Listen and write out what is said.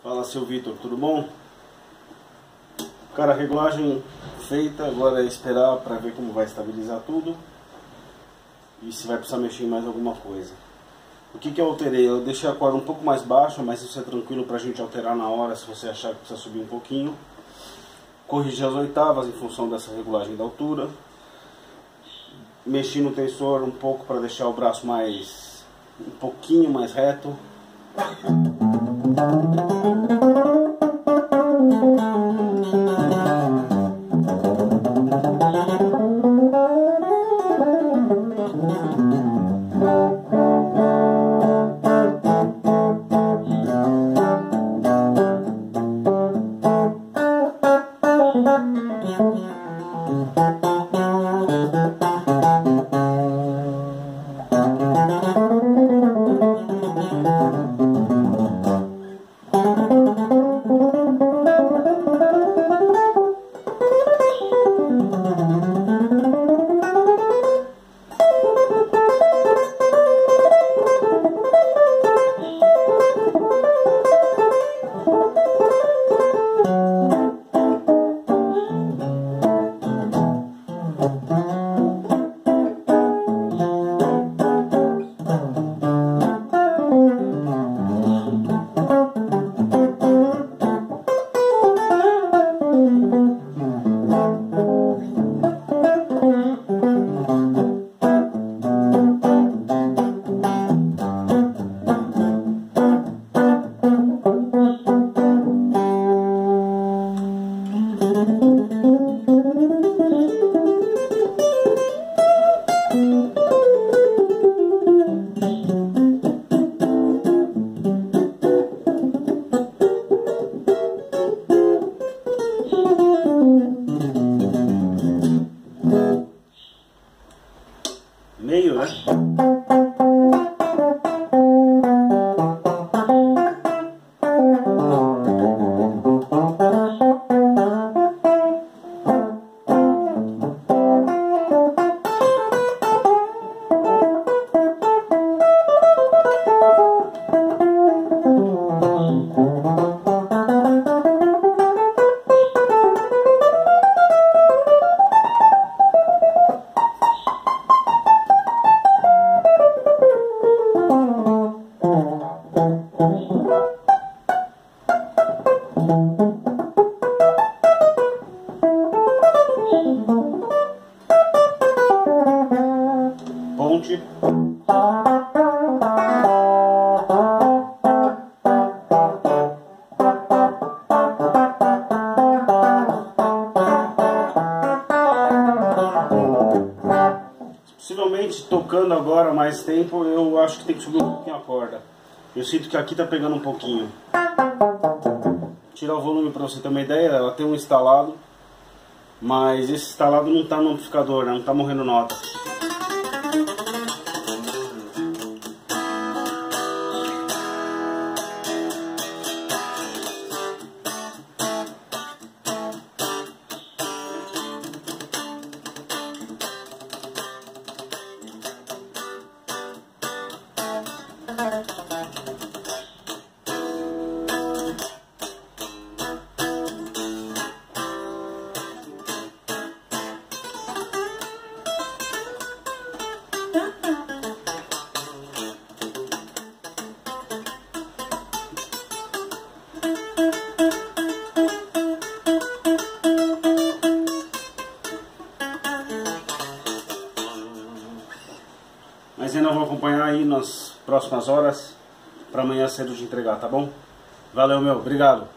Fala, seu Vitor, tudo bom? Cara, a regulagem feita, agora é esperar para ver como vai estabilizar tudo e se vai precisar mexer em mais alguma coisa. O que eu alterei? Eu deixei a corda um pouco mais baixa, mas isso é tranquilo pra gente alterar na hora se você achar que precisa subir um pouquinho. Corrigi as oitavas em função dessa regulagem da altura. Mexi no tensor um pouco para deixar o braço um pouquinho mais reto. Meio, né? Ponte. Possivelmente tocando agora mais tempo, eu acho que tem que subir um pouquinho a corda. Eu sinto que aqui tá pegando um pouquinho. Tirar o volume para você ter uma ideia, ela tem um instalado, mas esse instalado não tá no amplificador, né? Não tá morrendo nota. Mas ainda vou acompanhar aí nas próximas horas para amanhã cedo de entregar, tá bom? Valeu, meu, obrigado.